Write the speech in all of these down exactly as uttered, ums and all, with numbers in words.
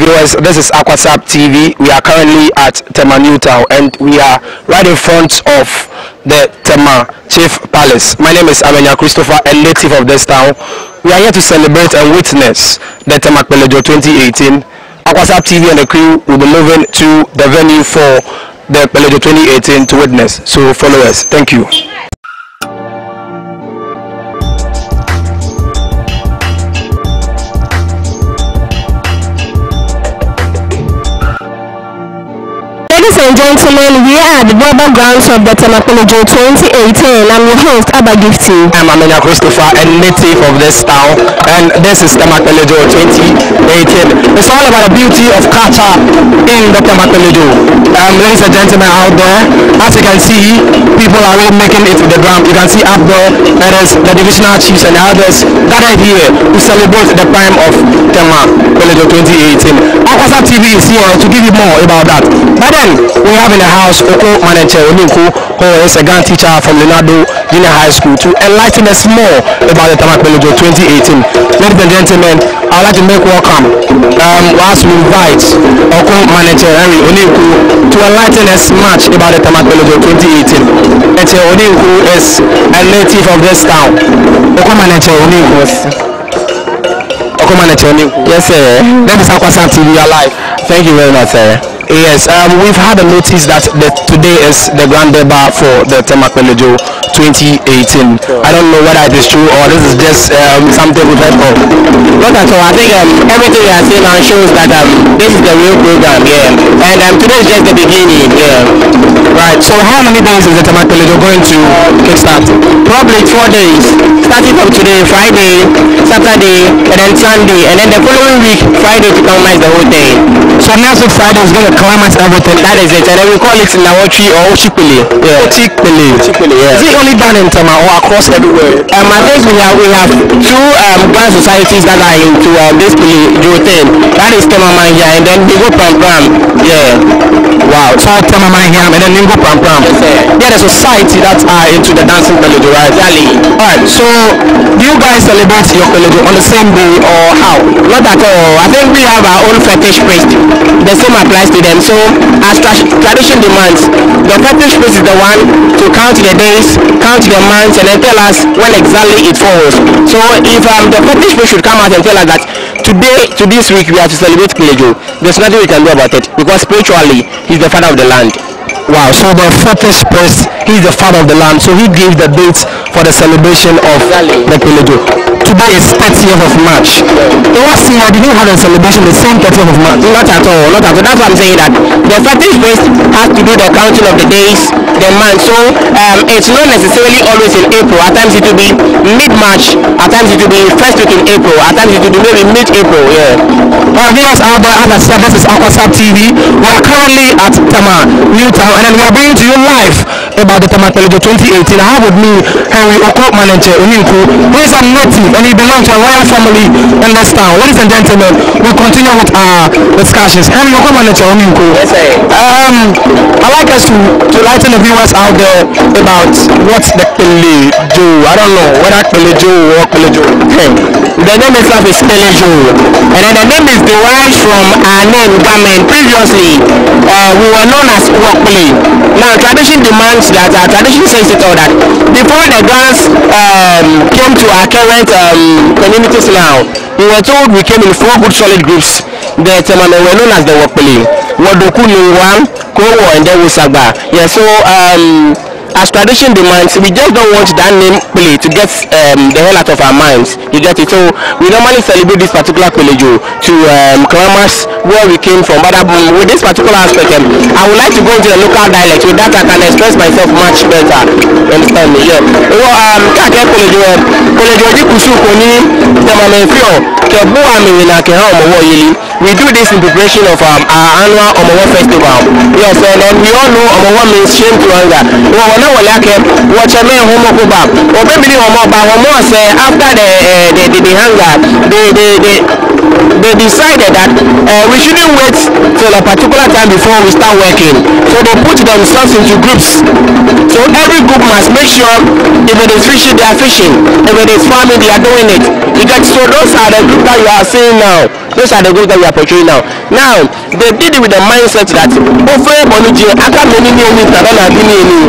viewers, this is Accra T V. We are currently at Tema New Town and we are right in front of the Tema Chief Palace. My name is Amenya Christopher, a native of this town. We are here to celebrate and witness the Tema Pelejo twenty eighteen. Accra T V and the crew will be moving to the venue for the Pelejo twenty eighteen to witness. So follow us. Thank you. Ladies and gentlemen, we are at the rubber grounds of the Tema Pelejo twenty eighteen. I'm your host, Abba Gifty. I'm Amenya Christopher, a native of this town, and this is Tema Pelejo twenty eighteen. It's all about the beauty of culture in the Tema Pelejo. Um, ladies and gentlemen out there, as you can see, people are really making it to the ground. You can see up there, there is the divisional chiefs and others gathered here to celebrate the prime of Tema Pelejo twenty eighteen. Accra T V is here to give you more about that. But then, we have in the house Oko Manager Oninku, who is a Ghana teacher from Leonardo Junior High School, to enlighten us more about the Tema Pelejo twenty eighteen. Ladies and gentlemen, I would like to make welcome, um, whilst we invite Oko Manager Oninku to enlighten us much about the Tema Pelejo twenty eighteen. Manager Oninku is a native of this town. Oko Manager Oninku. Oko Manager Oninku. Yes, sir. That is Accra T V alive. Thank you very much, sir. Yes, um, we've had a notice that the, today is the grand debut for the Tema Pelejo twenty eighteen. I don't know whether it is true or this is just um, something we've heard of. Not at all. I think um, everything we are seeing now shows that um, this is the real program, yeah. And um, today is just the beginning, yeah. Right, so how many days is the Tema Pelejo going to kickstart? Probably four days. Starting from today, Friday, Saturday, and then Sunday. And then the following week, Friday to compromise the whole thing. So next week Friday is going to climax everything. That is it. And then we call it Nawotri or Ochipele. Yeah. Ochipele. Ochipele, yeah. Is it only done in Tema or across everywhere? Um, I think we have we have two um grand societies that are into um, this Pelejo thing. That is Tema Manhia and then Ningo Pram Pram. Yeah. Wow. So Tema Manhia and then Ningo Pram Pram. Yes, sir. Yeah, the society that are into the dancing Pelejo, right? Exactly. Alright, so do you guys celebrate your Pelejo on the same day or how? Not at all. I think we have our own fetish priest. The same applies to them. So as tra tradition demands, the fetish priest is the one to count the days, count the months, and then tell us when exactly it falls. So if um, the fetish priest should come out and tell us that today, to this week, we have to celebrate Pelejo, there's nothing we can do about it because spiritually, he's the father of the land. Wow, so the fetish priest, he's the father of the land, so he gave the dates for the celebration of exactly. the Pelejo. Today is thirtieth of March. The last year, did you have a celebration the same thirtieth of March? Not at all, not at all. That's why I'm saying that the fetish priest has to do the counting of the days, the months. So um, it's not necessarily always in April. At times it will be mid-March, at times it will be first week in April, at times it will be maybe mid-April, yeah. Well, viewers out there, as I said, this is Accra T V. We are currently at Tema New Town, and then we are bringing to you live about the Tema Pelejo twenty eighteen. I have with me Henry Oko Manager Oninku, who is a native and he belongs to a royal family in this town. Ladies and gentlemen, we continue with our discussions. Henry Oko Manager Oninku. Yes, sir. Um, I'd like us to, to lighten the viewers out there about what's the Pelejo. I don't know whether Pelejo or Pelejo. Hey, the name itself is Pelejo, and then the name is derived from our name Gamen. Previously, uh, we were known as Wokpele. Now, tradition demands that, our tradition says it all that before the dance um, came to our current um, communities now, we were told we came in four good solid groups. The Tema were known as the Wokpele, Wodoku Nungwan, Kowo, and then Wusagba. Yeah, so um, as tradition demands, we just don't want that name Pele to get um, the hell out of our minds. You get it? So we normally celebrate this particular Pelejo to um, climax where we came from. But um, with this particular aspect, um, I would like to go into the local dialect so that I can express myself much better. Understand me? Yeah. Well, um, Kake Pelejo, Pelejo di kusu koni Tema Mefio kebo ami na ke Homowo yeli. We do this in preparation of um, our annual Homowo festival. Yes, and then we all know Homowo means shame to anger. Well, watch a man homo back or maybe homo back or more say after the uh, the, the, the hunger they, they, they, they decided that uh, we shouldn't wait till a particular time before we start working, so they put themselves into groups. So every group must make sure if it is fishing they are fishing, if it is farming they are doing it. You get, so those are the groups that you are seeing now. Those are the goals that we are portraying now. Now, they did it with the mindset that over Bonuji, Accra many new Tabana Bini.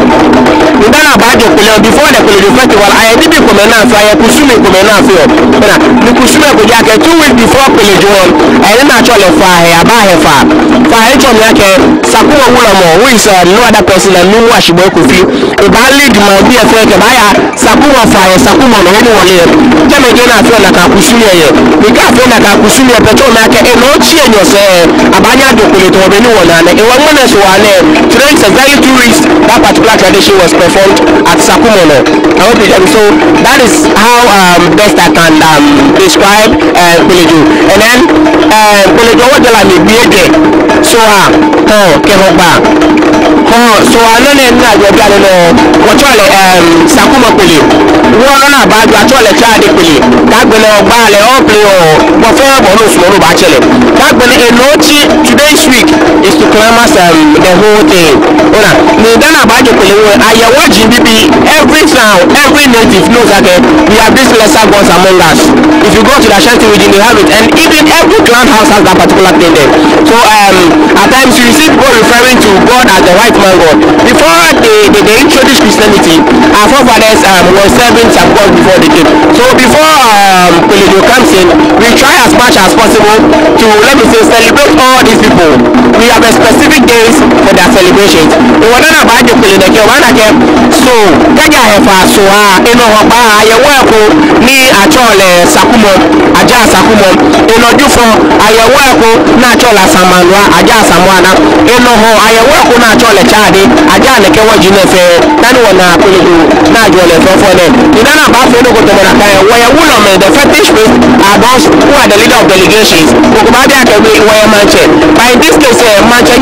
Nidana Bajo before the Pelego Festival, I did it Komena, Fire Kusumi Komena Fio. The Kusumi Kojaka two weeks before Pelego, I didn't actually fire Abahefa. Fire Chomaka, Sakuma Wulamo, who is no other person than Nuwa Shibokufi. A badly might be a fake Baya, Sakuma Fire, Sakuma, no anyone. Tell me again, I feel like a Kusumi. We can't feel like a Kusumi, Petromaka, and no change yourself. Abanya Dokuleto, anyone, and a woman as one. Today is a very tourist. That particular tradition was performed at Sakumono. I hope you so that is how um, best I can um, describe uh, Peleju. And then uh, Peleju, what do I mean? So, oh, Kehoba. Oh, so I don't know what you know. What you um Sakumo Pele. One on a bad, what you child Pele. That will buy all play or before bonus mono bachelor. That will a nochi today's week is to climax um, the whole thing. Ona, Nidana Bajo Pele, I am watching B B every town, every native knows that uh, we have these lesser gods among us. If you go to the Ashanti region, they have it, and even every clan house has that particular thing there. So um, at times you see people referring to God as the white man God. Before they, they, they introduced Christianity, our forefathers um, were serving some gods before they came. So before um, Pelejo comes in, we try as much as possible to, let me say, celebrate all these people. We have a specific days for their celebrations. We want to buy the Pelejo, so Kaja Hefa, so I know about I work me at all Sakumo, Aja Sakumo, in Odufo, I work natural Samanwa, Aja Samwana, in Noho, I work natural Chadi, Aja Nekewa Jinefe, Tanwana Peleju, Najole for them. You don't have to go to Monaco, where Woolman, the fetish priest, are those who are the leader of delegations, Mukubadia can be where Manche. But in this case, Manche,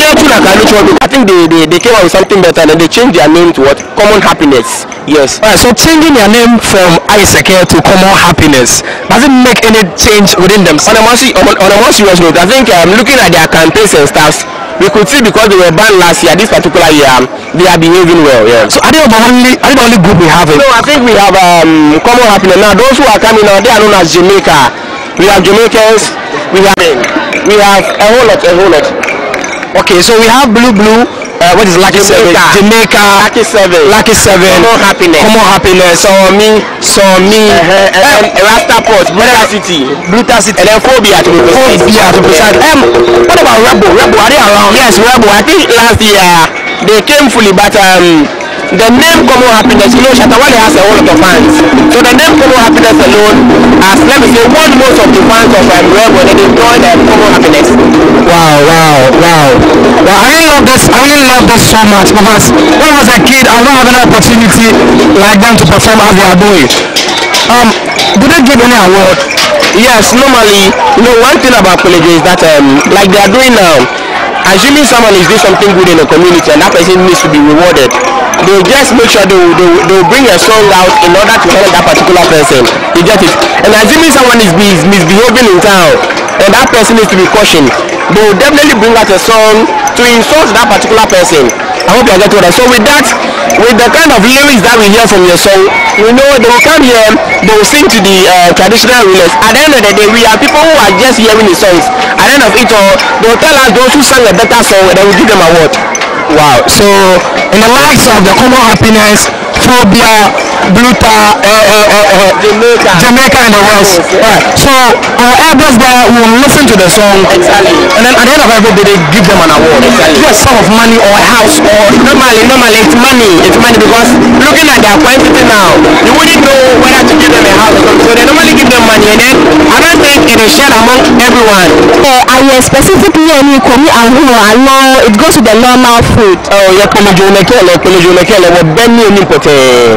I think they, they, they came out with something better and they changed their name to what? Common Happiness. Yes. Right, so changing your name from Isaac to Common Happiness, does it make any change within themselves? On a more, on, on a more serious note, I think um, looking at their campaigns and stuff, we could see because they were banned last year, this particular year, um, they are behaving well. Yeah. So are they the only, are they the only group we have? No, I think we have um, Common Happiness. Now those who are coming out, they are known as Jamaica. We have Jamaicans. We have we have a whole lot, a whole lot. Okay, so we have Blue Blue. Uh, what is Lucky Seven? Jamaica, Lucky Seven, Lucky Seven, Common Happiness, Common Happiness, so me, so me, uh-huh. and then Rasta Port, Brutal City, Brutal City, and then Phobia to be precise. Phobia to be precise. Um, what about Rebel? Rebel, are they around? Yes, Rebel. I think last year they came fully, but um, the name Common Happiness, you know, Shatawale has a whole lot of fans. So the name Common Happiness alone has, let me say, won most of the fans of um, Rebel, and they joined um, Common Happiness. Wow, wow, wow. Well, I really love this. I really love this so much because when I was a kid, I don't have an opportunity like them to perform as they are doing. Um, do they give any award? Yes, normally, you know, one thing about Pelejo is that, um, like they are doing now, assuming someone is doing something good in the community and that person needs to be rewarded, they will just make sure they will, they will, they will bring a song out in order to help that particular person. You get it? And assuming someone is mis misbehaving in town and that person needs to be cautioned, they will definitely bring out a song to insult that particular person. I hope you are getting what I so with that, with the kind of lyrics that we hear from your song, you know they will come here, they will sing to the uh, traditional rulers. At the end of the day, we are people who are just hearing the songs. At the end of it all, they will tell us those who sang a better song and they will give them a award. Wow. So in the likes of the Common Happiness, Phobia, Brutal, uh, uh, uh, uh, Jamaica, Jamaica and the rest. Yeah. Right. So our elders there will listen to the song, exactly, and then at the end of every day they give them an award. Exactly. Is it a sum of money or a house or normally, normally it's money. It's money because looking at their quantity now, you wouldn't know whether to give them a house or something. So they normally give them money, and then I don't think it is shared among everyone. Uh, I specifically any komi and I know it goes to the normal food. Oh, yeah, Pelejo Nekele, Pelejo Nekele, what Benny and Nimpote,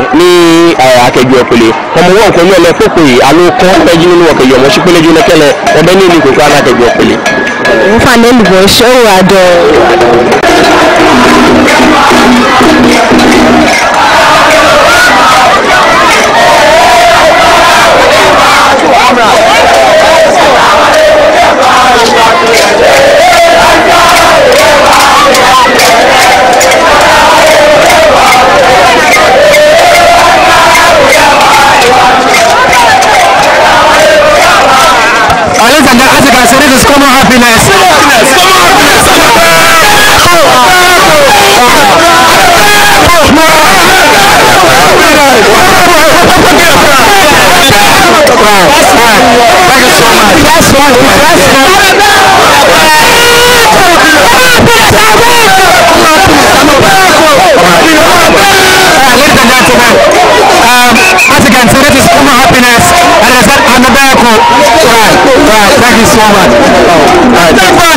me, I can do a pele. Homowo, Kono, Lepoki, Alo, Peggy, Walker, you must Pelejo Nekele, or Benny Nikana, can do a pele. If I name the show, I do. As you can so much. Oh, all right. Thank you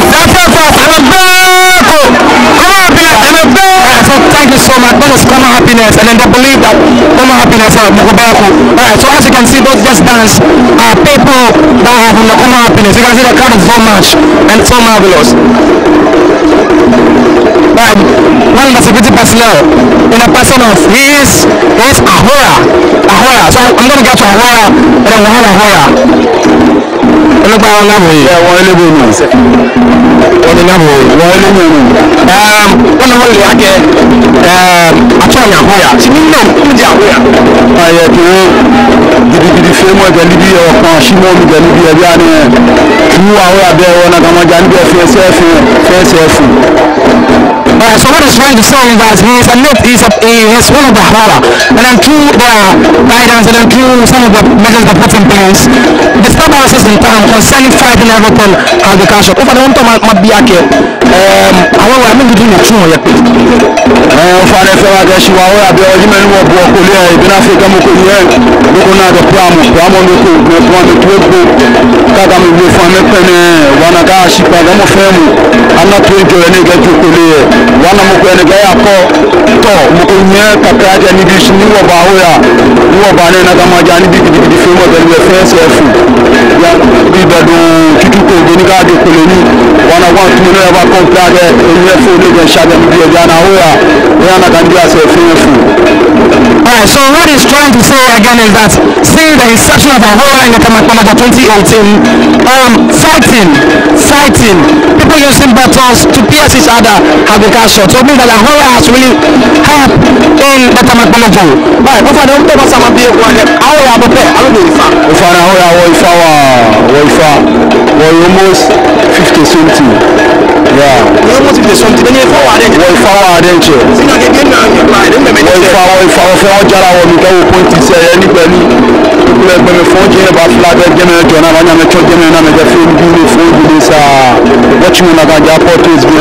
so much. That was common happiness, and then they believe that common happiness are Mokobeko. Alright, so as you can see, those just dance are people that have no common happiness. You can see the crowd is so much and so marvelous. Right, one of the security personnel in a person of his is Ahora. Ahora. So I'm gonna get to Ahora and then we'll have Ahora. Look at our level here. Yeah, one level. One level. One level. Um, one level. I get. Um, I try to Ahora. She didn't know. Who is Ahora? I had to. Did you did you feel more than Libya or can she more than Libya? Who are there? One of them are going to be a fair selfie. Fair selfie. Alright, so what he's trying to say is that he is a myth, he is, a, he is one of the Hara, and then through their guidance and then through some of the measures they put in place, the disturbances in town concerning fighting everything has been cancelled. If I don't talk about Biake, um, however, I'm going to do the true yet. I'm fine if I guess you are aware of the argument of Bokolia, in Africa, Mokolia, Bokona, the Pramo, Pramo, the one, the twelve book, Kagami, the Famine, Wanagashi, Pagamo family. I'm not going to any get to Korea. One of the guy called To Mukunya Kakaka and Ibish knew about Hoya, knew about Nagamajani, the film of the first airfood. People do Kituko, Benica, the Colony, one of one to never compare in your food and Shagan Diana Hoya, Rihanna can be as a film. Alright, so what he's trying to say again is that seeing the inception of Ahoya in the Tamakamaja twenty eighteen, um, fighting, fighting, people using battles to pierce each other have been cancelled. So it means that Ahoya has really helped in the Tamakamaja. Right, but I don't know some of the Ahoya, but I don't know if I Ahoya or if I were almost fifty something. Yeah, almost fifty something. Then if I were then, if I were then, see, I get now, if I were if I were Jara or Mikael point to say anybody, people have been phone about flag again, John, I'm a church and I'm a film doing phone this, uh, what you want to get portraits being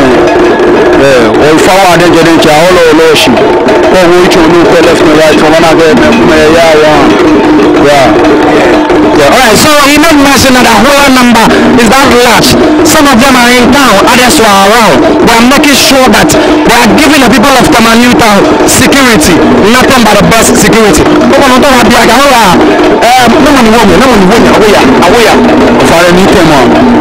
or if I were then getting all or lotion, or which one you left me right from another, yeah, yeah. Alright, so he made mention that the whole number is that large. Some of them are in town, others are around. They are making sure that they are giving the people of Tamanu town security, nothing but the best security. No one don't have the Agahola. Um, no one woman, no one woman, away, away. For a new tema,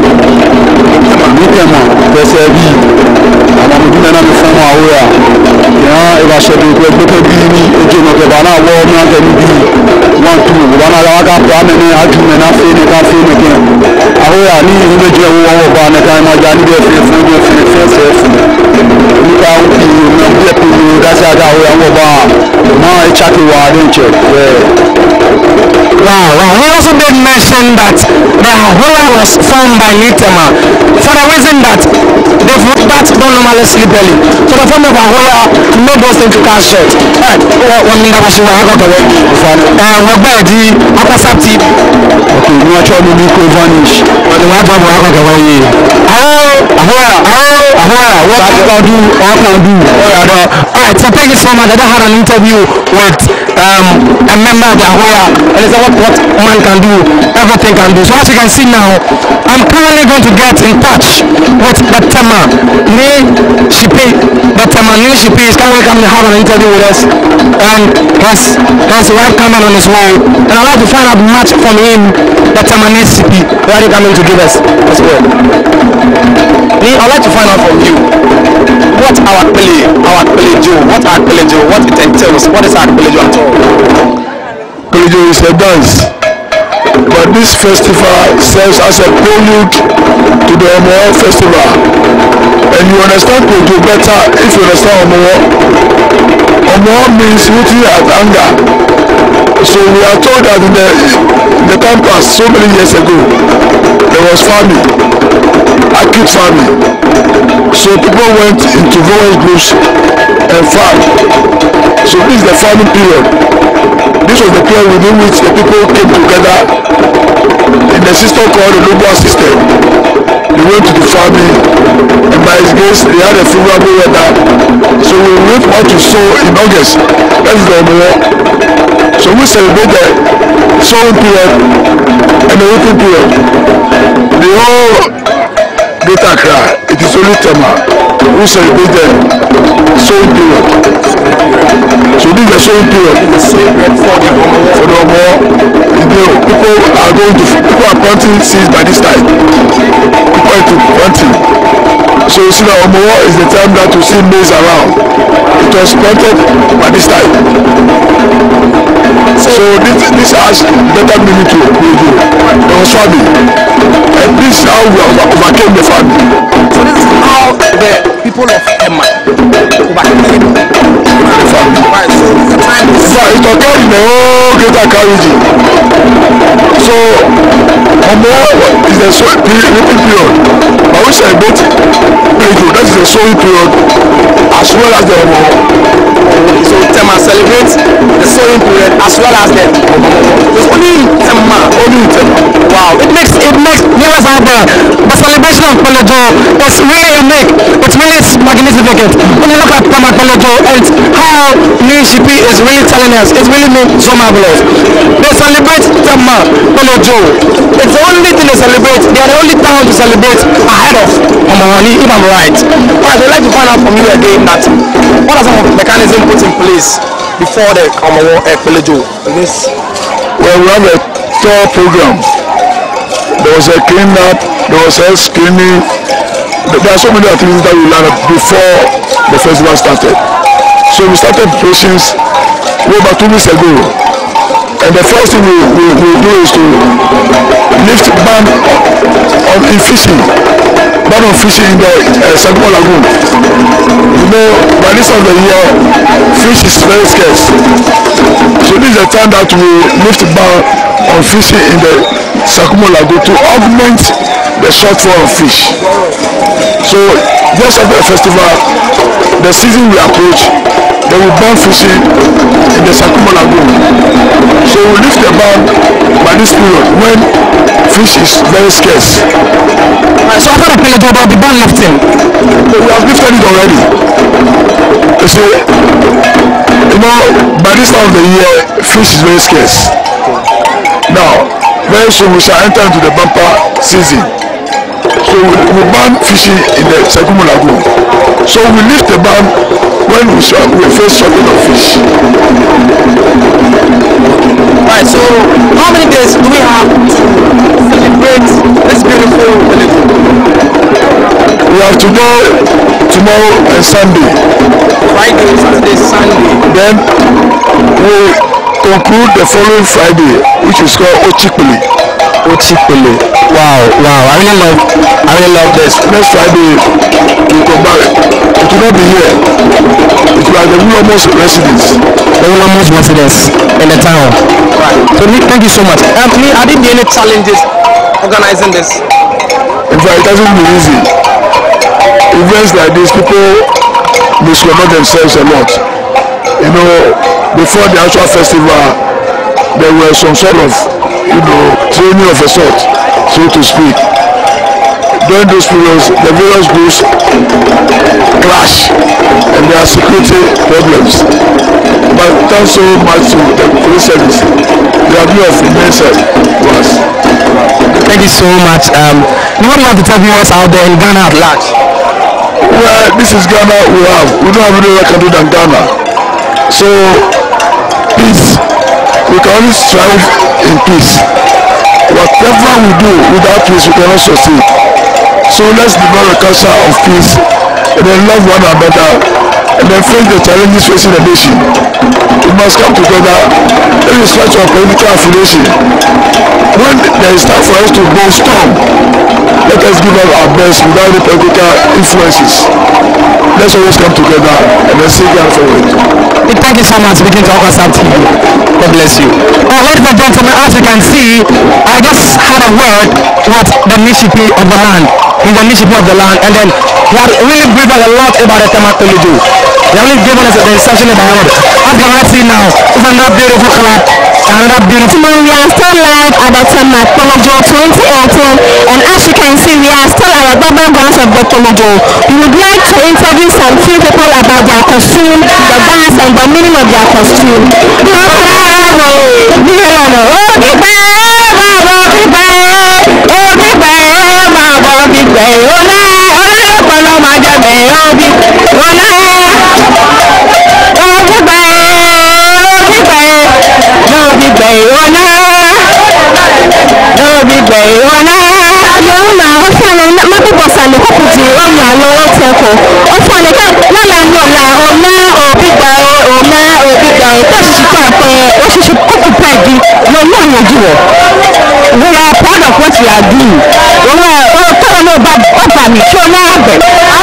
new tema, there's a V. I'm going to from away. Yeah, if I said it would be a general Gabana, war, not a one, two, one, I got one, and I can not feel it, I feel again. I need to do a war, and I'm a young girl for the first self. You can't be that's how I will. My chatty war, wow, wow. He also did mention that the Ahoya was formed by Nitema for the reason that the bats don't normally sleep early. So the form of Ahoya made those things to cast short. Alright, one minute I should have got away. And we're back to Aquasapti. Okay, you are trying to make a vanish. But the one time I got away. Ahoya, Ahoya, Ahoya, what can I do? What can I do? Alright, so thank you so much. I just had an interview with um, a member of the Ahoya. And it's what, what man can do, everything can do. So as you can see now, I'm currently going to get in touch with the Tema Ne Shipi. The Tema Ne Shipi is currently coming to have an interview with us, and his, his wife coming on his way. And I'd like to find out much from him, the Tema Ne Shipi, that he's coming to give us as well. I'd like to find out from you what our Pele, our Pele do, what our Pele do, what it entails, what is our Pele do at all. Is a dance, but this festival serves as a prelude to the Homowo festival, and you understand Kojo better if you understand Homowo. Homowo means rooting at anger. So we are told that in the, in the campus so many years ago there was famine, acute famine. So people went into various groups and farmed. So this is the famine period. This was the period within which the people came together in the system called the Lobo system. They went to the farming, and by His grace, they had a favorable weather. So we reap what we sow in August. That is the Homowo. So we celebrate the sowing period and the reaping period. the whole Greater Accra, it is only Tema who celebrated sowing period. So this is the sowing period for the Homowo. People are going to people are planting seeds by this time. People are into planting. So you see that Homowo is the time that you see maize around. It was planted by this time. So this this has better meaning to Okojo. There was famine. And this is how we overcame the famine. So this is how the people of Emma overcame the famine. Right, so the time is so it occurred in the whole Greater Accra region. So Homowo is the sowing period, period. But we celebrate Okojo, that is the sowing period as well as the Homowo. So Tema celebrates the sowing period as well as the Homowo. It's only in Tema, only in Tema. Wow, it makes it makes viewers out there. The celebration of Polojo is really unique. It's really magnificent. When you look at Tema Polojo and how New G P is really telling us, it's really so marvelous. They celebrate Tema Polojo. It's the only thing they celebrate. They are the only town to celebrate ahead of Homowo, if I'm right. Alright, I'd like to find out from you again that what are some of the mechanisms put in place before the Homowo uh, Polojo? This well, we have a tour program. There was a cleanup, there was a screening. There are so many activities that we learned before the festival started. So we started preparations way about two weeks ago. And the first thing we, we, we do is to lift ban on in fishing. Ban on fishing in the uh, Sagumo Lagoon. You know, by this time of the year, fish is very scarce. So this is the time that we lift ban on fishing in the Sagumo Lagoon to augment the shortfall of fish. So just after the festival, the season we approach, they will ban fishing in the Sagumo Lagoon. So we lift the ban by this period when fish is very scarce. Right, so after the period about the ban lifting, so we have lifted it already. You see, you know, by this time of the year, fish is very scarce. Now, very soon we shall enter into the bumper season. So we, we ban fishing in the Sagumo Lagoon. So we lift the ban when we, shall, we face shortage of fish. Right, so how many days do we have to celebrate this beautiful village? We have tomorrow, tomorrow and Sunday. Friday, Saturday, Sunday. Then we conclude the following Friday, which is called Ochipele. Ochipele. Wow, wow! I really love, I really love this. Next Friday, we come back. It will not be here. It will be at the Homowo's residence. The Homowo's residence in the town. Right. So thank you so much. Um, are there any challenges organizing this? In fact, it hasn't been easy. Events like this, people mispromote themselves a lot. You know, before the actual festival, there were some sort of, you know, training of a sort, so to speak. During those periods, the various groups clash and there are security problems. But thanks so much to the police service, they have been of immense help to us. Thank you so much. Um, what do you have to tell viewers out there in Ghana at large? Well, this is Ghana we have. We don't have any other country than Ghana. So, peace. We can only strive in peace. Whatever we do without peace, we cannot succeed. So let's develop a culture of peace and then love one another and then face the challenges facing the nation. We must come together irrespective of political affiliation. When there is time for us to go storm, let us give up our best without any political influences. Let's always come together and then see God forward. Thank you so much for being to Accra T V. God bless you. Uh, ladies and gentlemen, as you can see, I just had a word with the Nishipi of the land. He's the Nishipi of the land, and then he had really briefed us a lot about the Tema Polojo. He only given us the instruction about it. As you can see now, it's another beautiful club, another beautiful. We are still live at the Tema Polojo twenty eighteen, and as you can see, we are still at the bubble grounds of the Polojo. We would like to interview some few people about their costume, the dance, and the meaning of their costume. Oh, We are proud of what we are doing. We are proud of what we are doing.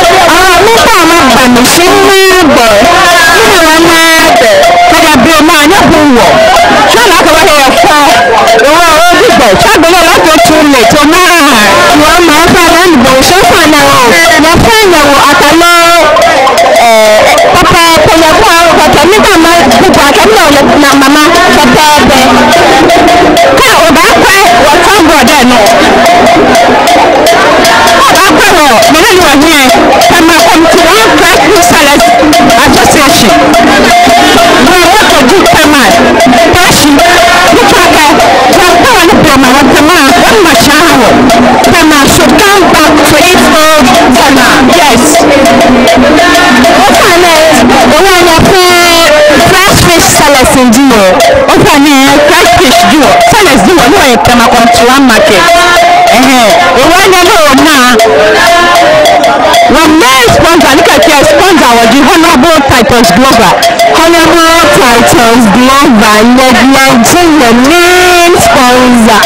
Market. One main sponsor, look at your sponsor was the Honorable Titus Glover. Honorable Titus Glover, Nigerian main sponsor.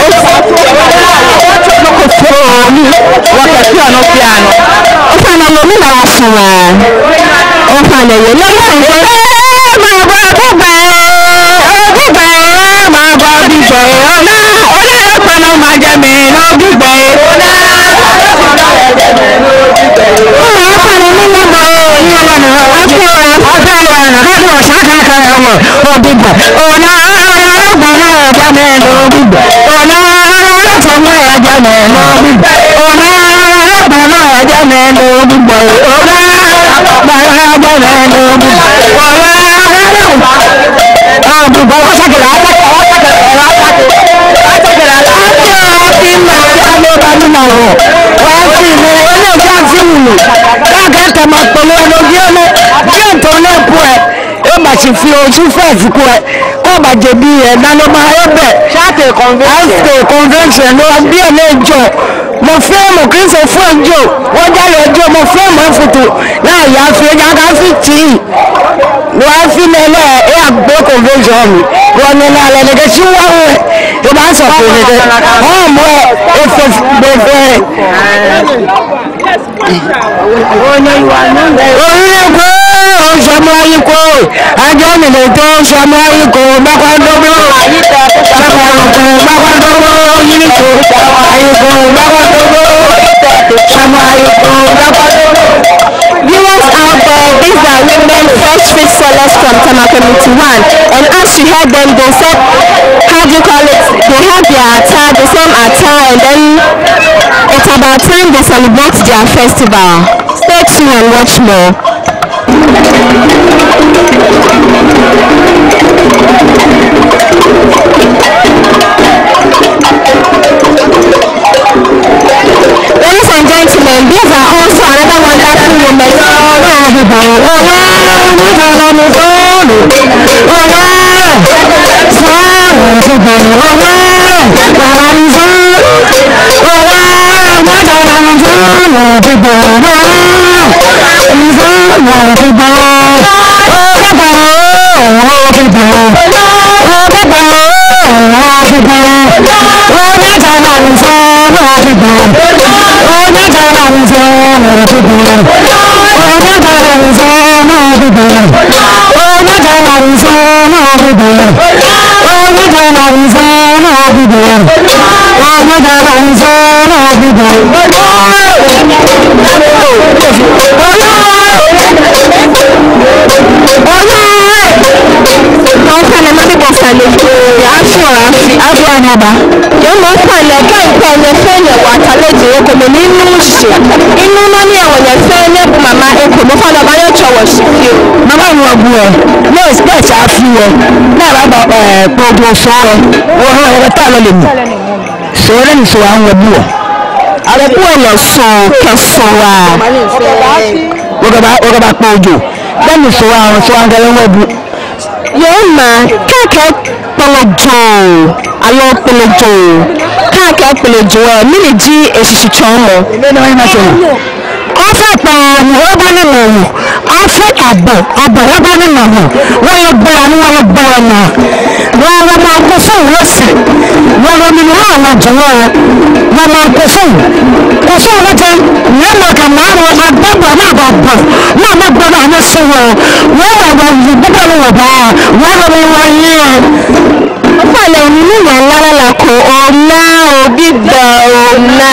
She feels too fast. Come by J B and Nanoma Shate convention. Convention. No, I'm being a job. My friend, my Chris of friend Joe. What are you doing? My friend, my photo. Now you have to have fifteen. No, I feel like I have no convention. One and all, and I guess you are the master of it. Oh, more if it's the oh, no, you are not there. Samuaiko, I don't know the Samuaiko, Makandogo, Samuaiko, Makandogo, Yiko, Samuaiko, Makandogo, Samuaiko, Makandogo. Viewers out there, these are women fresh fish sellers from Tama Community one, and as you heard them, they said, how do you call it? They have their attire, the same attire, and then it's about time they celebrate their festival. Stay tuned and watch more. Ladies and gentlemen, these are also another wonderful women. Abuelo so kesoa. Ogaba ogaba pojo. Then so our so angele webu. Yoma kake polojo. Alo polojo. Kake polojo. Mini ji esisi chomo. Nene wa ina chomo. Afa pa roba ni mo. Afa abo, abo roba ni mo. Wo yo gba ni wo gba na. Wo wo ma ko fun wo si. Wo wo mi wa wa jowo. Wo ma ko fun. Ko fun wo tan. Wo ma ka ma wo ma ba ba ma ba ba. Ma ma ba na no so wo. Wo wa wa ni ba ba wo ba. Wo wa mi wa ni. Afa le ni ni wa la la ko ona obi gba ona.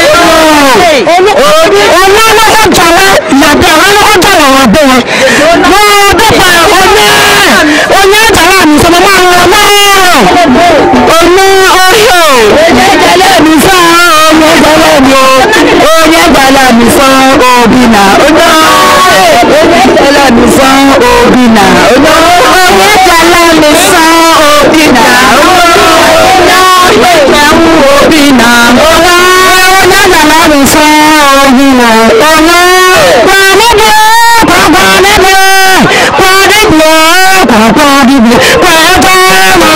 Obi ona na ko jala ya be ona ko jala wa be. Wo be pa ona. Ona jala mi so ma ma ona. Ona oyo. Ona jala mi so ona jala mi o. Ona jala mi so obi na. Ona. Ona jala mi so obi na. Ona. Ona jala mi so obi na. Ona. Ona obi na. Ona. Ona jala mi so obi na. Ona. Kwani bo, kwani bo, kwani bo, kwani bo, kwani bo,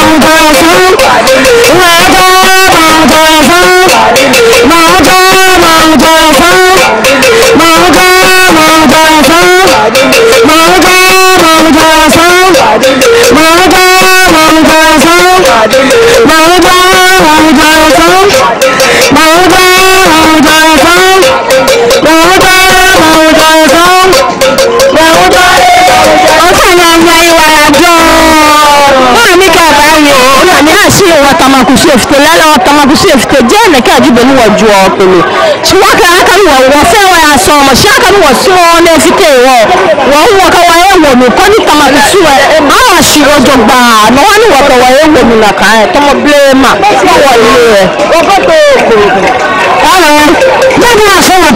tamakusi efite lala tamakusi efite jene ka jibe ni waju opele chiwaka aka ni wo fe wa aso mo shaka ni wo so na efite wo wo wo ka wa ewo mi ko ni tamakusi wa awa shiro jogba no wa ni wo ka wa ewo mi na ka e to mo blame ma wo le o ko to ko ala na ni aso wa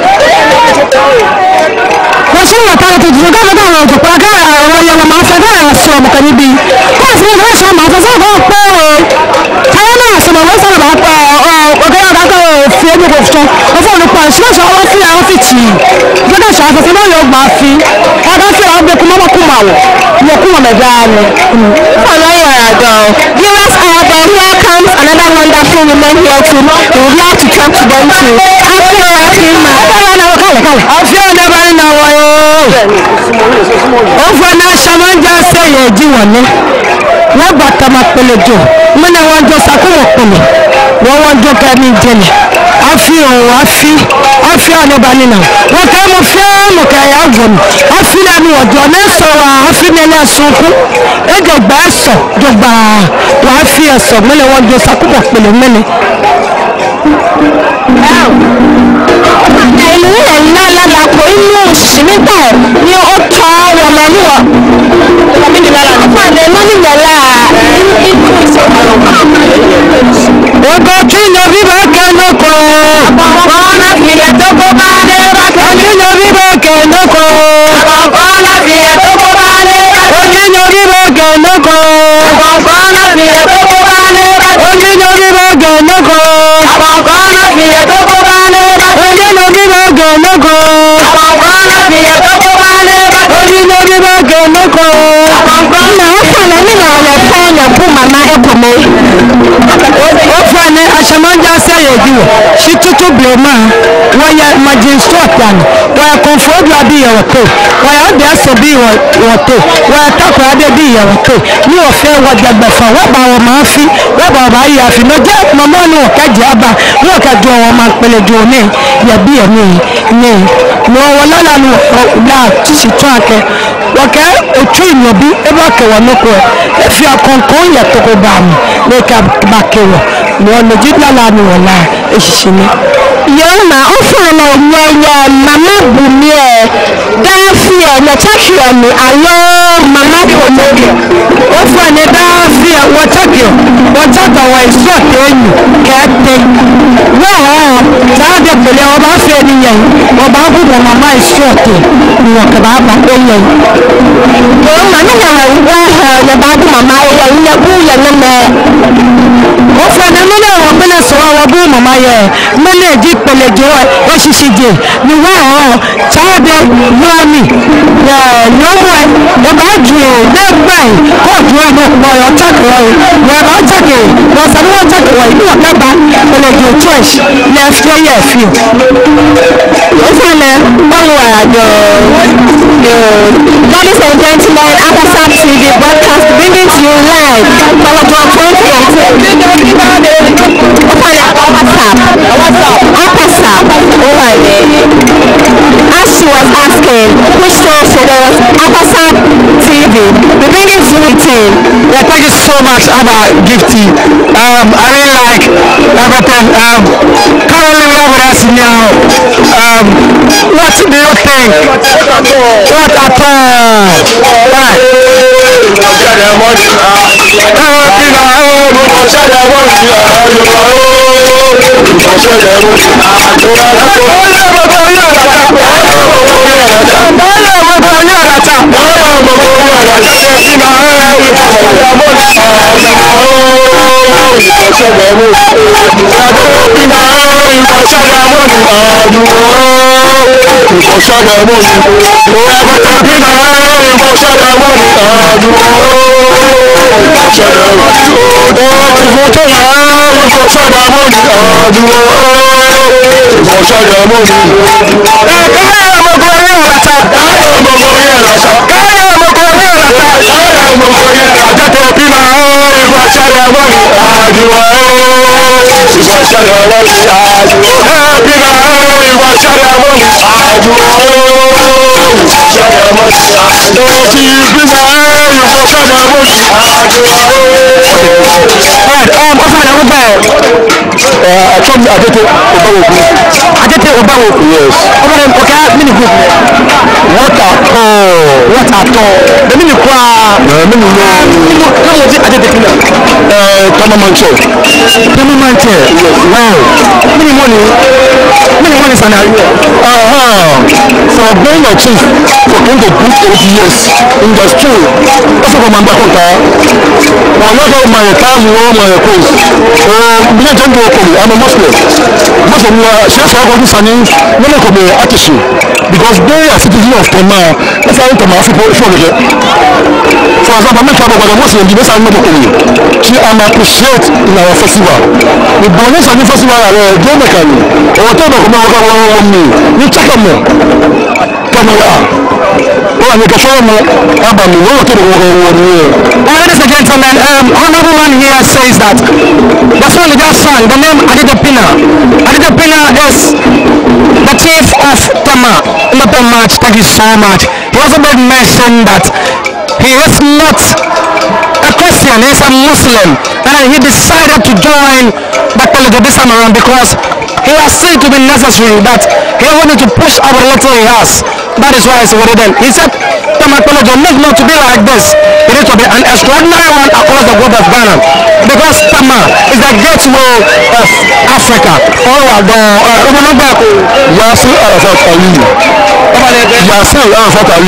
ko so wa ta to jiga ga ga to pa ka wa ya ma fa ga aso mo ka ni bi ko so ga so ma fa so ko po ma wọ́n sọ̀rọ̀ bá pa ọ̀gá ọ̀gá kọ̀ fi ẹni kò fún ọ fún ọ̀nà pa ìṣúná ọwọ́ fi àwọn fi tì í gbọ́dọ̀ ṣe àfẹ́fẹ́ náà yóò gbà fi ọ̀gá fi àwọn gbẹ̀kú mọ́mọ́ kú mà wọ̀ yẹ kú mọ̀mọ́ ẹ̀dá ni. ọ̀nà ìwà àjọ viewers are there. Here comes another wonderful woman here too. We would like to talk to them too. After watching ma. After ọ̀dọ́ bá ń nà wọ̀ yóò. ó fọ náà ṣàmọ́jà sẹ́yìn ẹ̀jí wọ̀n ní. wọ́n gbà kama pẹ̀lẹ́ jọ mọ́nà wọn jọ sakúrò pẹ̀lẹ́ wọ́n wọ́n jọ kẹ́ni jẹlẹ̀ afi ọ̀hún afi afi ọ̀nẹ́bà nínà wọ́n kẹ́ mo fẹ́ mo kẹ́ ẹ̀yà ọ̀gbọ̀n afi lẹ́nu ọ̀jọ̀ ní sọ̀rọ̀ afi lẹ́nu ẹ̀sùnkú ẹ̀jọ̀ gbà ẹ̀sọ̀ jọgbà wọ́n afi ẹ̀sọ̀ mọ́nà wọn jọ sakúrò pẹ̀lẹ́ mẹ́lẹ̀. ìlú ẹ̀ ńlá ládàpọ̀ inú ṣìmítà ni ó tọ́ wọ̀mọ̀lúwọ̀ Ogo kinyo viva kenoko. Ona fiye toko bale bako. Kinyo viva kenoko. Ona fiye toko bale bako. Kinyo viva kenoko. Ona fiye toko bale bako. Kinyo viva kenoko. Ona fiye toko bale bako. Kinyo viva kenoko. Ona fiye toko bale bako. Kinyo viva kenoko. Na afana ni na ole fanya bu mama ekomo. Ofane ashamanja sayejiwo. Shi tutu blema. Waya magistrate yani. Waya control abi yote. Waya de so bi wote. Waya tako ade bi yote. Ni o fe wa jagba fa wa ba wo ma fi. Wa ba ba ya fi no je mama ni o ka jaba. Ni o ka jo wo ma pele jo ni. Ya bi e ni ni. No wala la no la ti tu ake. Waka otu inyobi ebe ake wa noko. Efi akonkon ya toko ba mi. Le ka ba ke wo. Ni o no jidla la ni wala eshisini. Yoma ofana nyanya mama bumie dafia na chakio ni alo mama komoke ofana dafia watakio wataka wa isote enyu kete wa taade pele oba fe ni yen oba bu mama isote ni wakaba enyu yoma ni na wa ya ba bu mama ya ni bu ya na What's the name of the business or a boom, my money, deep pelago, what she did? You are child, mommy. No one, the bedroom, no way. What you are not by your tackle, you are not tackling. Was a little tackle, you are not back, and I do trash. Left your year, few. Yes, I know. Ladies and gentlemen, Accra T V broadcast bringing to you live from the twenty eighteen. What's up? What's up? As she was asking, which show should there was Accra T V. We bring it to eighteen. Yeah, thank you so much, Abba Gifty. Um, I really like everything. Um, currently we have with us now. Um, what do you think? What at all? Right. What at all? What at all? The minute cry. The minute no. How was it? I did the uh, Tamamanche. Tamamanche. Wow. Many money. Many money is an area. Uh huh. So being a chief for going to book eight years in the school. Also from Ambakota. Well, not all my time, all my course. Uh, me don't go to. I'm a Muslim. Muslim. She's all going to Sunny. No one come here at issue because they are citizens of Tama. That's how Tama people show it. For example, I'm not talking about the Muslim. The best I know about you. She am appreciate in our festival. The bonus and the festival are they make me. Or tell me come over on me. You check them more. Come here. Oh, and you can show me. About me. What to do over here? Ladies and gentlemen, um, honorable one here says that the song is just song. The name Adidopina. Adidopina is the chief of Tama. Not that much. Thank you so much. He also made mention that he is not a Christian, he is a Muslim, and he decided to join the political this time around because he has seen to be necessary that he wanted to push our little he has. That is why I said it then. He said, Tamatology need not to be like this. It needs to be an extraordinary one across the world of Ghana. Because Tama is the gateway of Africa. Oh, the Yasi Arafat Ali. Yasi Arafat Ali.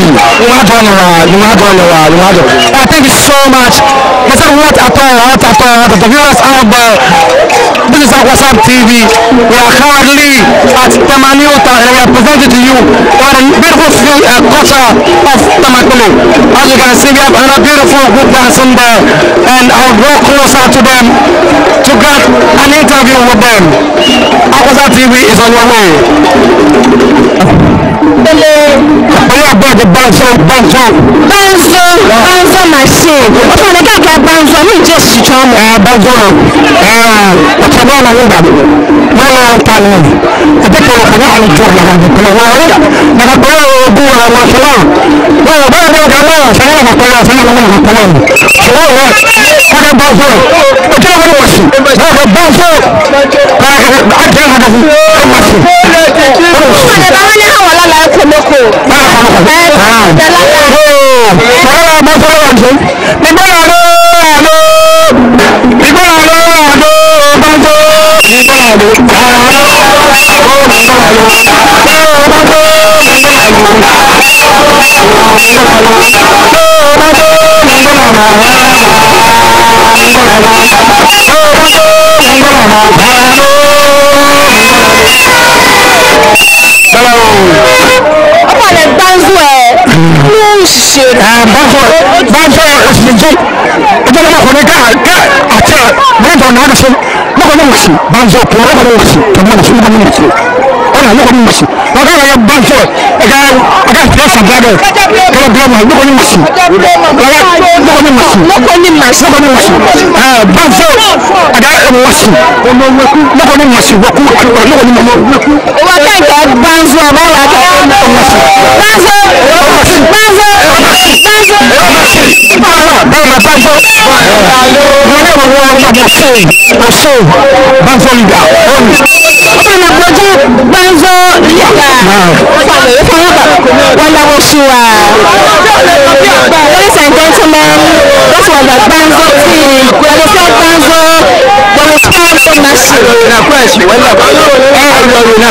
Thank you so much. He said, what at all, what at all, what at the viewers out there. This is Accra T V. We are currently at Tamaniota and we are presenting to you what a beautiful field, uh, culture of Tamakolo. As you can see, we have another beautiful group dancing there, and I'll go closer to them to get an interview with them. Accra T V is on your way. The banjo, banjo, banjo, banjo machine. Okay, I got that banjo. I mean, just to try my banjo. Ah, what's the one I need? No, I'm telling you. I think I'm going to join you. I'm going to go to the world. I'm going to go to the world. I'm going to go to the world. I'm going to go to the world. I'm going to go to the world. I'm going to go to the world. I'm going to go to the world. I can't have a machine. Oh, banzo banzo osiji ojo na ko ne ka ka ata banzo na so no ko no si banzo ko no ko no si to mo so no no si ona no ko no si o ga ya banzo e ga aga stress abado ko bla ma no ko no si no ko no si no ko ni ma so ko no si ah banzo aga mo si no ko no si wo ku no ko ni mo o wa ka ga banzo ba wa ka banzo banzo banzo ladies and gentlemen, that was a banzo team. When we say banzo, when we say massive. Na question, when na na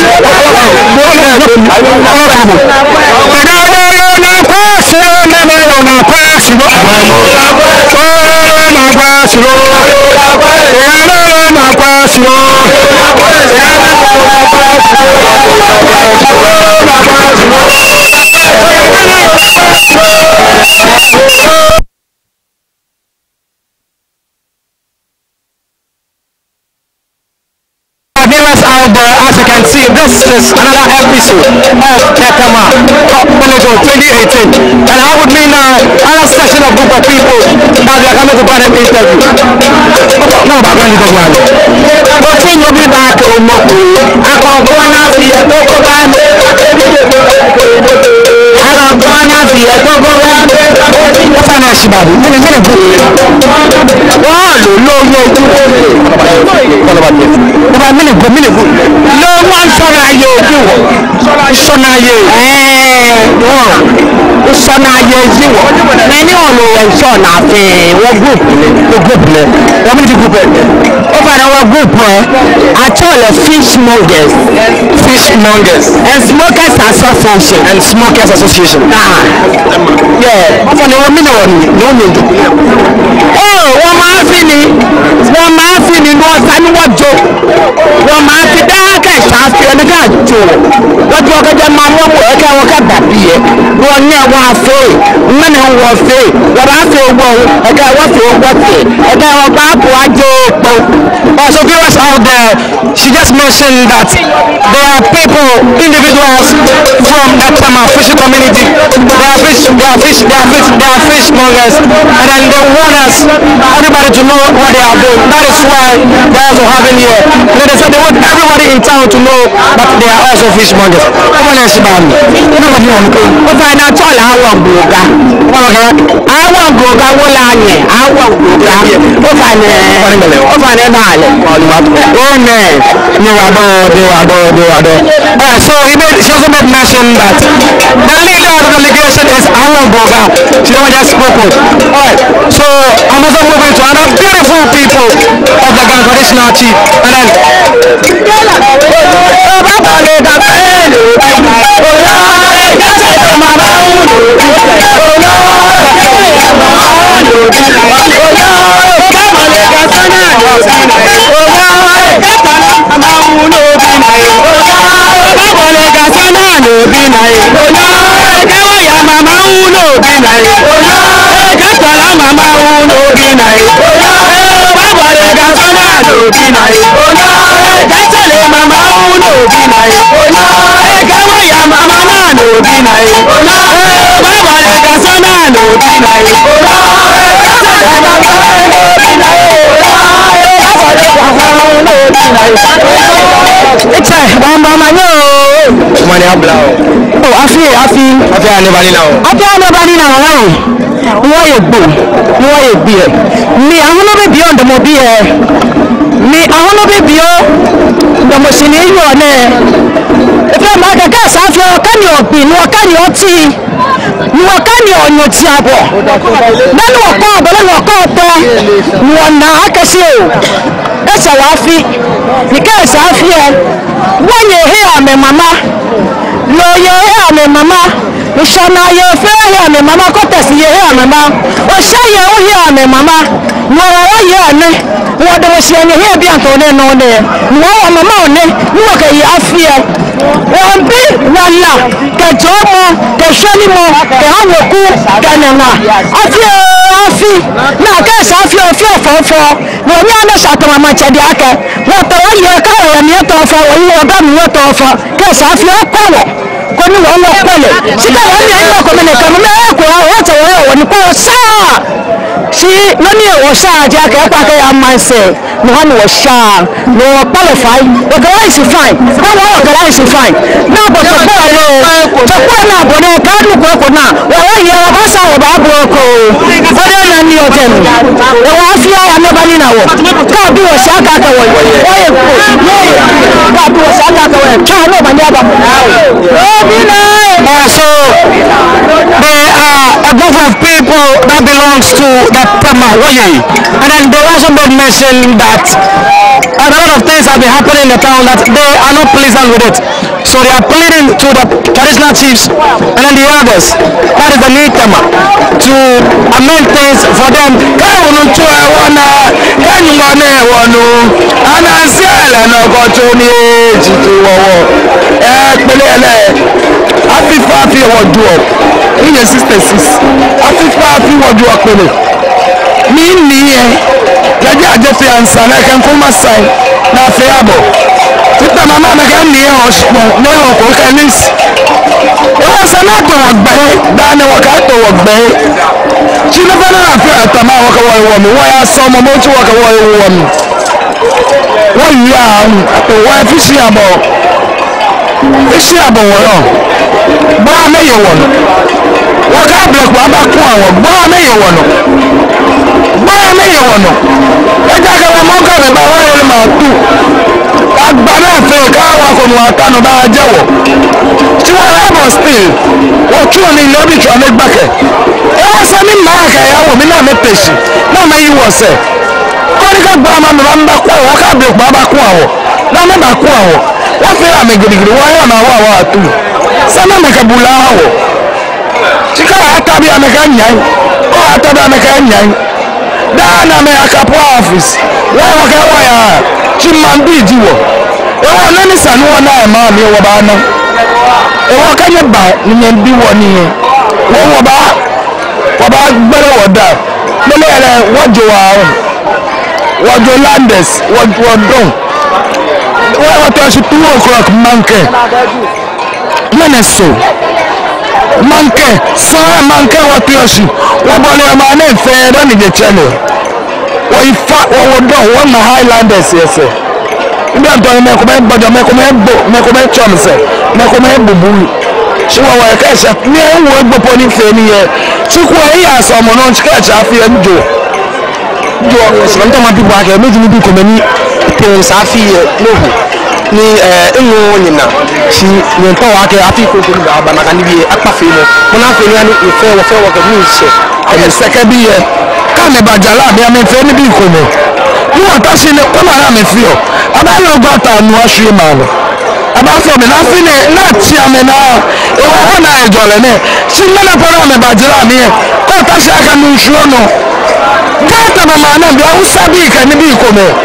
out there, as you can see, this is another episode of Tekama Plentiful twenty eighteen, and I would mean uh, another session of group of people that they are coming to part of interview. No, but when you go on, continue be back on Moku. I can go on and see a Toko Band. I can go on and see a Toko Band. What's an Ashibadi? What is it? Oh, no, no, no. What about this? About a minute, a minute. No one sona yo do. Sona yo. Eh, no. Sona yo do. Many on the sona fe. What group? The group. What many group? Over our group, I told a fishmongers, fishmongers, and smokers association, and smokers association. Ah, yeah. Over the one minute, no minute. Oh, one man feeling, one man feeling was and what joke. One man feeling that I can't feel the guy too. What you got your mom work, I work at that beer. One near one fee, money was fee. What I feel, well, I got what you what fee. I got a bad one joke. Also, viewers out there, she just mentioned that there are people, individuals from that um, fishing community. They are fish, they are fish, they are fish, they are fishmongers, and then they want us, everybody to know what they are doing. That is why they are also having here. And then they said they want everybody in town to know that they are also fishmongers. Come on, Shibani. Nobody want to go. But I not all I want Boga. I want Boga. I want Boga. If I if I never. Oh man, you are there, you are there, you are there. Uh, so he made, she also made mention that the leader of the delegation is Alan Boga. She never just spoke with. Alright, so I'm also moving to other beautiful people of the Ghana traditional chief. And then it's a mama no. Money up now. Oh, I feel, I feel. I feel anybody now. I feel anybody now. Why you do? Why you be? Me, I want to be beyond the mobile. Me, I want to be beyond the machine. You are there. If you make a gas, I feel can you be? No, can you see? No, can you on your table? Then walk out, but then walk out there. No, now I can see you. That's how I feel. Because I feel when you hear me, mama, no, you hear me, mama. You shall not hear me, mama. Got to see you hear me, mama. Or shall you hear me, mama? No, I hear me. What do you say? You hear me? No, no, no. No, mama, no, okay, I feel. Wambi wala kejomo keshanimo kehawoku kanana afi afi na kesa afi afi ofofo no mi ana shatama machedi aka wato waye ka wa mi to fo wo oga mi to fo kesa afi okowo koni wo lo pele sika wa mi ayo ko mene ka me ko wa to wo wo ni ko sa si no ni wo sa ja ka pa ka ya manse no ha no sha no qualify o ga is fine no wo ga is fine na bo to ko lo to ko na bo no ka du ko ko na wo wa ye wa sa wo ba bro ko o de na ni o tem o wa fi ya no ba ni na wo ka bi wo sa ka ka wo wo ye ko no ka bi wo sa ka ka wo ka no ba ni aba o bi na so there are a group of people that belongs to the Homowo, and then they also made mention that a lot of things have been happening in the town that they are not pleasant with it. So they are pleading to the traditional chiefs and then the elders, that is the new tema, to amend things for them. Mi ni e jaja ajefe ansana kan kuma sai na feabo tita mama me kan ni o spo ne o ko kanis o sana to ogbe da ne wo ka to ogbe chi no fa na fe atama wo ka wo wo mi wo ya so mo mo chi wo ka wo wo mi wo ya to wo fi si abo fi si abo wo yo ba me ye wo wo ka black wa ba ku awon ba me ye wo no báyọ̀ lẹ́yìn ọ̀nà ẹjẹ́ akẹ́wà mọ́kà rẹ̀ bá wáyé lè máa tù àgbà náà fẹ́ káwà kò mú àtànù bá jẹ́wọ̀ tí wọ́n rábọ̀ still wọ́n kí wọn ní ilé ọdún ìtura mẹ́gbàkẹ́ ẹ wọ́n sọ ní máa kẹ́yàwó mi náà mẹ́pẹ̀sì náà mẹ́yìn wọ̀sẹ̀ kọ́ ní ká gbọ́ ọmọ mi máa ń bá kú àwọ̀ ká bẹ̀rẹ̀ pa bá kú àwọ̀ náà mẹ́ bá kú àwọ̀ wọ́n fẹ́ àmì gidigidi wọ́n yọ̀ náà wọ́ àwọ̀ àtù sẹ́nà mẹ́kẹ́bùlá àwọ̀ tí káwà àtàbí àmẹ́kẹ́ nyàn ọ̀ àtàbí àmẹ́kẹ́ nyàn dana me akapo office wa wa ka wa ya chimambi diwo e wa nani sanu wa na ma mi wo ba na e wa ka nye ba ni nyen bi wo ni wo wo ba wo ba gbere wo da mo le re wo jo wa wo jo landes wo wo don wo wa to si two o'clock manke mene so manke so manke wa piosi wa bole ma na fe do ni je channel wo ifa wo do wo ma highlanders yese nbi anto me ko me bodo me ko me bo me ko me chomse me ko me bubu si wo wa ka sha ni wo gbo po ni fe ni ye ti ko yi aso mo no chika cha fi njo jo so nto ma people ake meji ni bi ko me ni pe sa fi no ni eh enwo nyina si ni nto wa ke afi ko ko ni ba na kan bi apa fe mo mo na fe ni ani fe wo fe wo ka ni se e seke bi ye ka me ba jala bi ame fe ni bi ko mo ni wa ta si le ko ma ra me fi o aba lo gba ta nu asu ma lo aba so me na fi ne na ti ame na e wo ho na e jole ne si me na pora me ba jala mi e ko ta si aka nu su no ka ta ma ma na bi a usa bi ka ni bi ko mo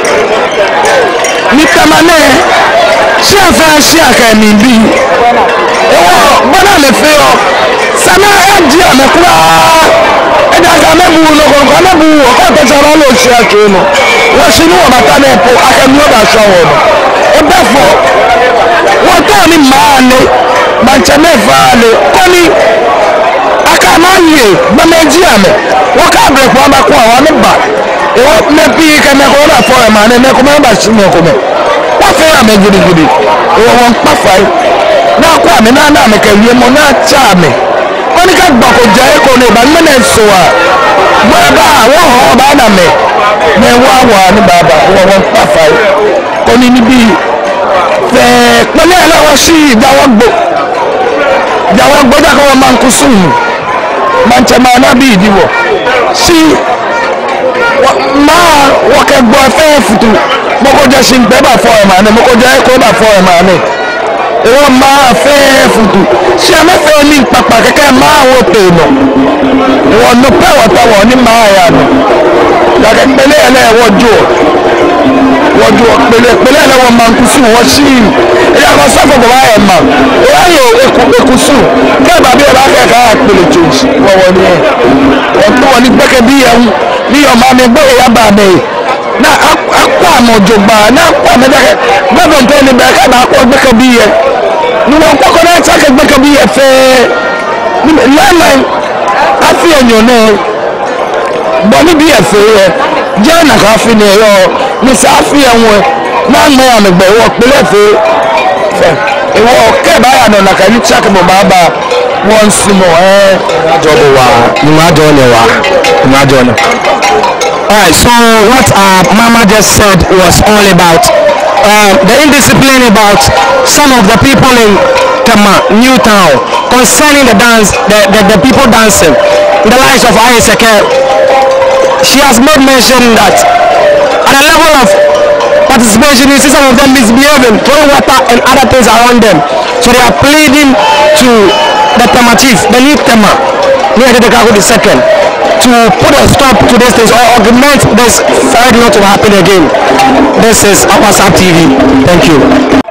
ni tamane si afa si aka mi bi e wo bona le fe o sana e di ame kura e da ga me bu no ko na bu o ko to jara lo si aka no wo si ni wo bata na po aka mi o ba so wo no e be fo wo to ni ma le ma che me fa le ko ni aka ma ye ba me di ame wo ka bre ko ba ko awon ni ba e wo me bi ka me ko na fo e ma ne me ko me ba si me ko me wa fe ame gidi gidi e wo won pa fa na ko ame na na me ka wie mo na cha me ko ni ka gba ko ja e ko ne ba me na so a mo ba wo ho ba na me me wa wa ni baba wo won pa fa ko ni ni bi fe ko le ala wa si jawo gbo jawo gbo ja ko man ku sun man che ma na bi diwo si ma wo ke gbo fe futu mo ko je sin pe ba fo e ma ne mo ko je ko ba fo e ma ne e wo ma fe futu si ame fe ni papa keke ma wo pe no wo no pe wo ta wo ni ma ya no la ke pele ele wo jo wọ́n ju ọ̀pẹ̀lẹ̀ pẹ̀lẹ̀ lẹ́wọ̀n máa ń kú sí wọ́n sí ẹ̀yà kan sọ́kọ̀ bọ̀ wáyà mà wọ́n yóò ekú sùn kẹ́ẹ̀ bàbí ẹ̀ bá kẹ́kẹ́ àpèlè jòjì wọ́n wọ́n ní ẹ̀ wọ́n tó wọ́n ní gbẹ́kẹ̀ bí yẹn ní ọmọ mi gbé ìyá bà mí na akọ àmọ̀ òjògbà na akọ àmọ̀ ẹ̀dẹ́kẹ́ gbẹ́kẹ̀ tó ní bẹ́ẹ̀ kẹ́ẹ̀ bá kọ́ gbẹ́kẹ̀ bí yẹn ní wọ́n kọ́kọ́ náà sákẹ́ gbẹ́kẹ̀ bí yẹn fẹ́ẹ́ lẹ́mọ̀ afi ẹ̀yàn náà bọ̀ níbi ẹ̀fẹ́ yẹ jẹ́ ọ̀nà kan fi ní ẹ̀yọ ní sẹ́ afi ẹ̀wọ̀n náà mọ̀ àmì gbẹ̀ wọ́ pẹ̀lẹ́ fẹ́ fẹ́ ìwọ kẹ́ẹ̀bá yà nà kà ní tíákì mọ̀ bá bá wọ́n sì mọ̀ ẹ́ Job wa Numajo ne wa Numajo ne. Alright, so what our mama just said was all about uh, the indiscipline about some of the people in Tema, New Town, concerning the dance, the, the, the people dancing, the likes of Aiseke. She has made mention that at a level of participation, you see some of them misbehaving, throwing water and other things around them. So they are pleading to the Tema chief, the new Tema, near the Gago the second, to put a stop to this thing or augment this fight not to happen again. This is Awasap T V. Thank you.